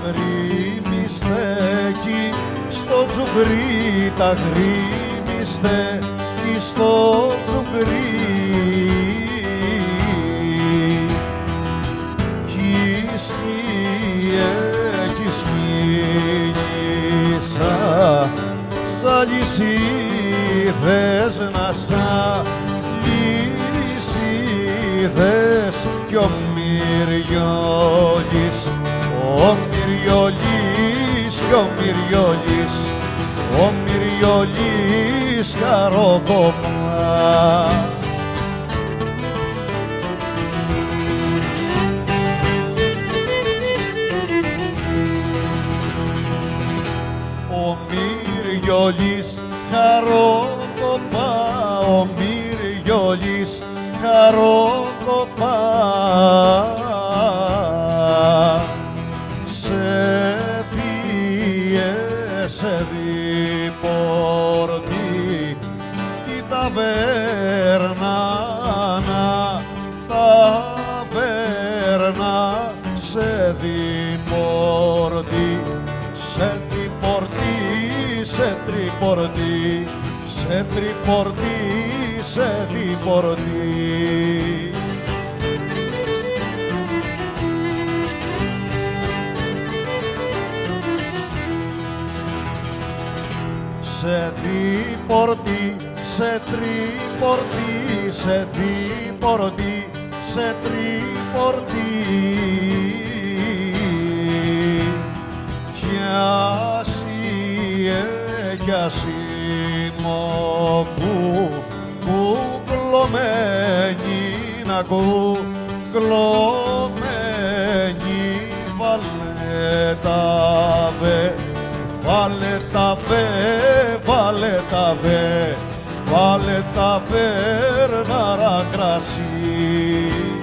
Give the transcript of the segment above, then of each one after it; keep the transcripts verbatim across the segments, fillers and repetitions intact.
γρήμιστε κι στο τσουγκρί τα γρήμιστε κι στο τσουγκρί κι σκύε κι σκύλισσα σαν λυσίδες να σαν λυσίδες κι ο Μυριόλης, ο Μυριόλης κι ο Μυριόλης, ο Μυριόλης χαροκοπά. Ο Μυριόλης χαροκοπά, ο Μυριόλης χαροκοπά. Σε διε, σε διπορτή τη ταβέρνα, ταβέρνα σε διπορτή, σε διπορτή, σε τριπορτή, σε τριπορτή, σε διπορτή. Σε διπορτή, σε τριπορτή, σε διπορτή, σε τριπορτή. Κι ασύε, κι ασύμωκου, κουκλωμένη να κουκλωμένη, βάλε τα βε, βάλε τα βε, βάλε τα βε, βάλε τα βέρναρα κρασί.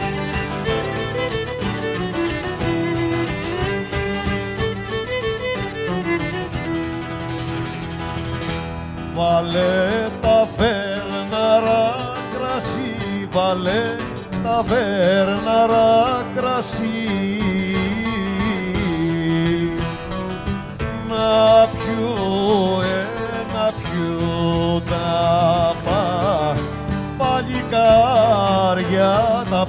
Βάλε τα βέρναρα κρασί, βάλε τα βέρναρα κρασί. Να πιω, ε, να πιω τα πα, παλικάρια τα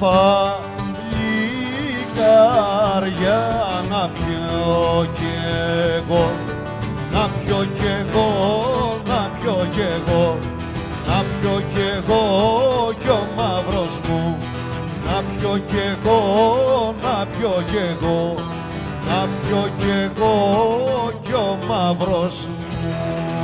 παλικάρια, να πιω κι εγώ, να πιω κι εγώ, να πιω κι εγώ, να πιω κι εγώ κι ο μαύρος μου, να πιω κι εγώ, να πιω κι εγώ, να πιω κι εγώ κι ο μαύρος μου.